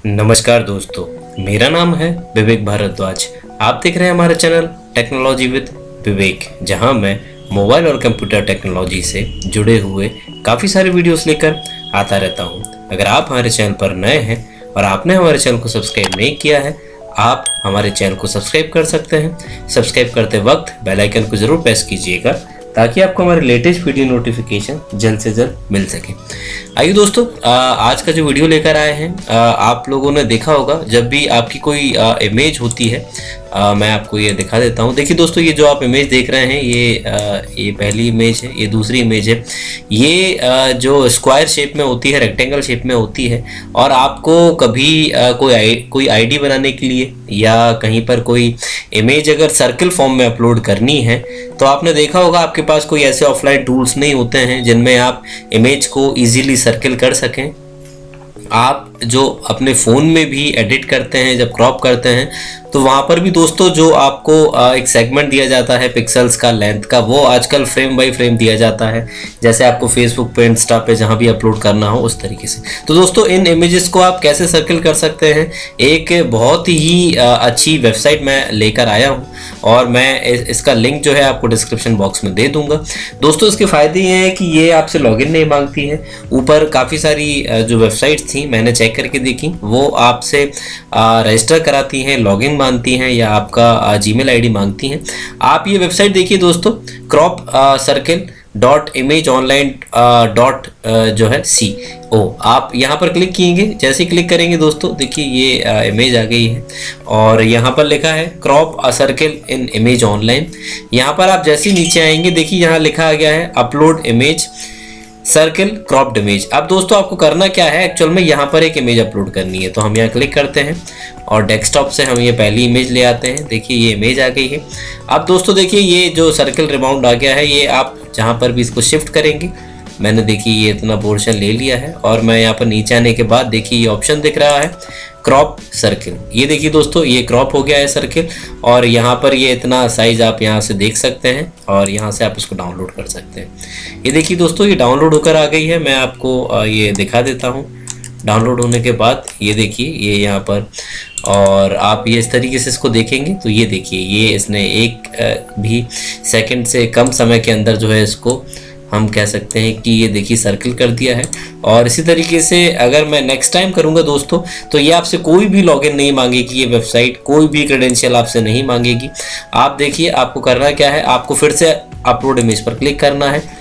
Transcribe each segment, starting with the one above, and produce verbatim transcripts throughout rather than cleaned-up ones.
नमस्कार दोस्तों, मेरा नाम है विवेक भारद्वाज। आप देख रहे हैं हमारा चैनल टेक्नोलॉजी विद विवेक, जहां मैं मोबाइल और कंप्यूटर टेक्नोलॉजी से जुड़े हुए काफ़ी सारे वीडियोस लेकर आता रहता हूं। अगर आप हमारे चैनल पर नए हैं और आपने हमारे चैनल को सब्सक्राइब नहीं किया है, आप हमारे चैनल को सब्सक्राइब कर सकते हैं। सब्सक्राइब करते वक्त बेल आइकन को ज़रूर प्रेस कीजिएगा ताकि आपको हमारे लेटेस्ट वीडियो नोटिफिकेशन जल्द से जल्द मिल सके। आइए दोस्तों, आज का जो वीडियो लेकर आए हैं, आप लोगों ने देखा होगा जब भी आपकी कोई इमेज होती है, आ, मैं आपको ये दिखा देता हूँ। देखिए दोस्तों, ये जो आप इमेज देख रहे हैं, ये आ, ये पहली इमेज है, ये दूसरी इमेज है। ये आ, जो स्क्वायर शेप में होती है, रेक्टेंगल शेप में होती है, और आपको कभी आ, कोई आई, कोई आईडी बनाने के लिए या कहीं पर कोई इमेज अगर सर्कल फॉर्म में अपलोड करनी है, तो आपने देखा होगा आपके पास कोई ऐसे ऑफलाइन टूल्स नहीं होते हैं जिनमें आप इमेज को ईजिली सर्कल कर सकें। आप जो अपने फ़ोन में भी एडिट करते हैं, जब क्रॉप करते हैं, तो वहाँ पर भी दोस्तों जो आपको एक सेगमेंट दिया जाता है पिक्सल्स का, लेंथ का, वो आजकल फ्रेम बाय फ्रेम दिया जाता है, जैसे आपको फेसबुक पे, इंस्टा पे जहाँ भी अपलोड करना हो उस तरीके से। तो दोस्तों, इन इमेजेस को आप कैसे सर्कल कर सकते हैं, एक बहुत ही अच्छी वेबसाइट मैं लेकर आया हूँ और मैं इसका लिंक जो है आपको डिस्क्रिप्शन बॉक्स में दे दूंगा। दोस्तों, इसके फ़ायदे ये हैं कि ये आपसे लॉगिन नहीं मांगती है। ऊपर काफ़ी सारी जो वेबसाइट्स थी मैंने चेक करके देखी, वो आपसे रजिस्टर कराती हैं, लॉगिन मांगती हैं या आपका जीमेल आईडी मांगती हैं। आप ये वेबसाइट देखिए दोस्तों, crop circle dot image online dot जो है सी ओ। आप यहाँ पर क्लिक किएंगे, जैसे क्लिक करेंगे दोस्तों, देखिए ये इमेज आ गई है और यहाँ पर लिखा है crop a circle in image online. यहाँ पर आप जैसे नीचे आएंगे, देखिए यहाँ लिखा आ गया है upload image circle cropped image. अब दोस्तों, आपको करना क्या है, एक्चुअल में यहाँ पर एक इमेज अपलोड करनी है, तो हम यहाँ क्लिक करते हैं और डेस्कटॉप से हम ये पहली इमेज ले आते हैं। देखिए ये इमेज आ गई है। अब दोस्तों देखिए, ये जो सर्कल रिबाउंड आ गया है, ये आप जहाँ पर भी इसको शिफ्ट करेंगे, मैंने देखिए ये इतना पोर्शन ले लिया है और मैं यहाँ पर नीचे आने के बाद देखिए ये ऑप्शन दिख रहा है क्रॉप सर्कल। ये देखिए दोस्तों, ये क्रॉप हो गया है सर्कल और यहाँ पर ये इतना साइज आप यहाँ से देख सकते हैं और यहाँ से आप इसको डाउनलोड कर सकते हैं। ये देखिए दोस्तों, ये डाउनलोड होकर आ गई है। मैं आपको ये दिखा देता हूँ। डाउनलोड होने के बाद ये देखिए ये यहाँ पर, और आप ये इस तरीके से इसको देखेंगे तो ये देखिए ये इसने एक भी सेकंड से कम समय के अंदर जो है इसको हम कह सकते हैं कि ये देखिए सर्कल कर दिया है। और इसी तरीके से अगर मैं नेक्स्ट टाइम करूँगा दोस्तों, तो ये आपसे कोई भी लॉगिन नहीं मांगेगी, ये वेबसाइट कोई भी क्रेडेंशियल आपसे नहीं मांगेगी। आप देखिए आपको करना क्या है, आपको फिर से अपलोड इमेज पर क्लिक करना है।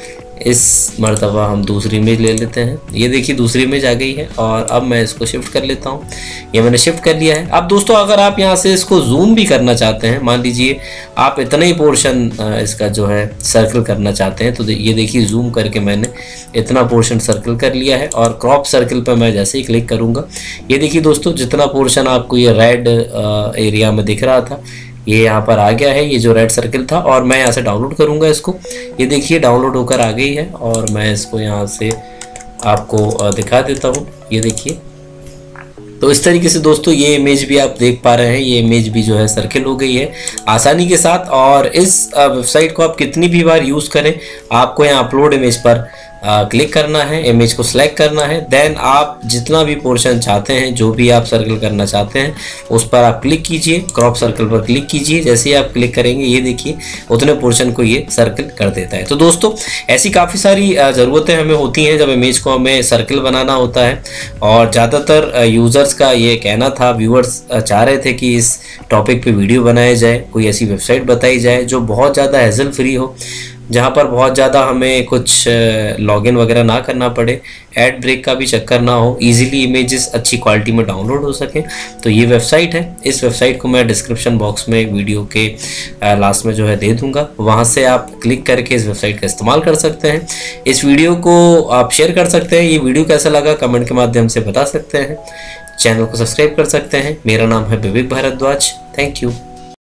इस मर्तबा हम दूसरी इमेज ले लेते हैं। ये देखिए दूसरी इमेज आ गई है और अब मैं इसको शिफ्ट कर लेता हूँ। ये मैंने शिफ्ट कर लिया है। अब दोस्तों, अगर आप यहाँ से इसको जूम भी करना चाहते हैं, मान लीजिए आप इतना ही पोर्शन इसका जो है सर्कल करना चाहते हैं, तो ये देखिए जूम करके मैंने इतना पोर्शन सर्कल कर लिया है और क्रॉप सर्कल पर मैं जैसे ही क्लिक करूँगा, ये देखिए दोस्तों, जितना पोर्शन आपको ये रेड एरिया में दिख रहा था, ये यहाँ पर आ गया है, ये जो रेड सर्कल था। और मैं यहाँ से डाउनलोड करूँगा इसको। ये देखिए डाउनलोड होकर आ गई है और मैं इसको यहाँ से आपको दिखा देता हूँ। ये देखिए, तो इस तरीके से दोस्तों ये इमेज भी आप देख पा रहे हैं, ये इमेज भी जो है सर्कल हो गई है आसानी के साथ। और इस वेबसाइट को आप कितनी भी बार यूज़ करें, आपको यहाँ अपलोड इमेज पर आ, क्लिक करना है, इमेज को सिलेक्ट करना है, देन आप जितना भी पोर्शन चाहते हैं, जो भी आप सर्कल करना चाहते हैं, उस पर आप क्लिक कीजिए, क्रॉप सर्कल पर क्लिक कीजिए। जैसे ही आप क्लिक करेंगे, ये देखिए उतने पोर्शन को ये सर्कल कर देता है। तो दोस्तों, ऐसी काफ़ी सारी ज़रूरतें हमें होती हैं जब इमेज को हमें सर्कल बनाना होता है। और ज़्यादातर यूज़र्स का ये कहना था, व्यूअर्स चाह रहे थे कि इस टॉपिक पर वीडियो बनाया जाए, कोई ऐसी वेबसाइट बताई जाए जो बहुत ज़्यादा हैसल फ्री हो, जहाँ पर बहुत ज़्यादा हमें कुछ लॉगिन वगैरह ना करना पड़े, ऐड ब्रेक का भी चक्कर ना हो, इजीली इमेजेस अच्छी क्वालिटी में डाउनलोड हो सके। तो ये वेबसाइट है। इस वेबसाइट को मैं डिस्क्रिप्शन बॉक्स में वीडियो के लास्ट में जो है दे दूंगा, वहाँ से आप क्लिक करके इस वेबसाइट का इस्तेमाल कर सकते हैं। इस वीडियो को आप शेयर कर सकते हैं। ये वीडियो कैसा लगा कमेंट के माध्यम से बता सकते हैं। चैनल को सब्सक्राइब कर सकते हैं। मेरा नाम है विवेक भारद्वाज। Thank you.